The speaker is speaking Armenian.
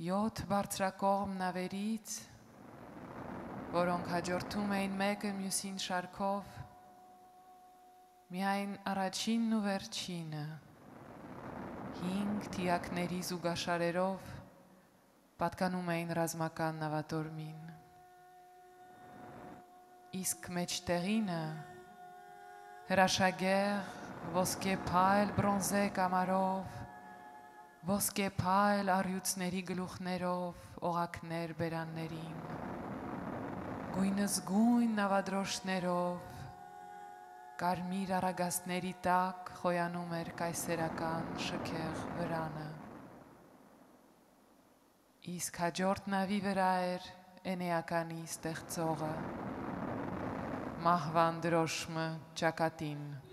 7 բարձրակողմ նավերից, որոնք հաջորդում էին մեկը մյուսին շարքով, միայն առաջինն ու վերջինը 5 թիակների զուգաշարերով պատկանում էին ռազմական նավատորմին։ Իսկ մեջտեղինը հրաշագեղ ոսկե փայլ բրոնզե կամարով, ոսկե փայլ առյուծների գլուխներով, օղակներ բերաններին, գույնզգույն նավադրոշներով, կարմիր առագաստների տակ խոյանում էր կայսերական շքեղ վրանը։ Իսկ հաջորդ նավի վրա էր Էնեականի ստեղծողը, մահվան դրոշմը ճակատին